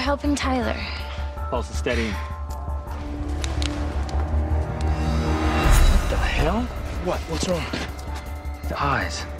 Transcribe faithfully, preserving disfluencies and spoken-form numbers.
helping Tyler. Pulse is steady. What the hell? What? What's wrong? The eyes.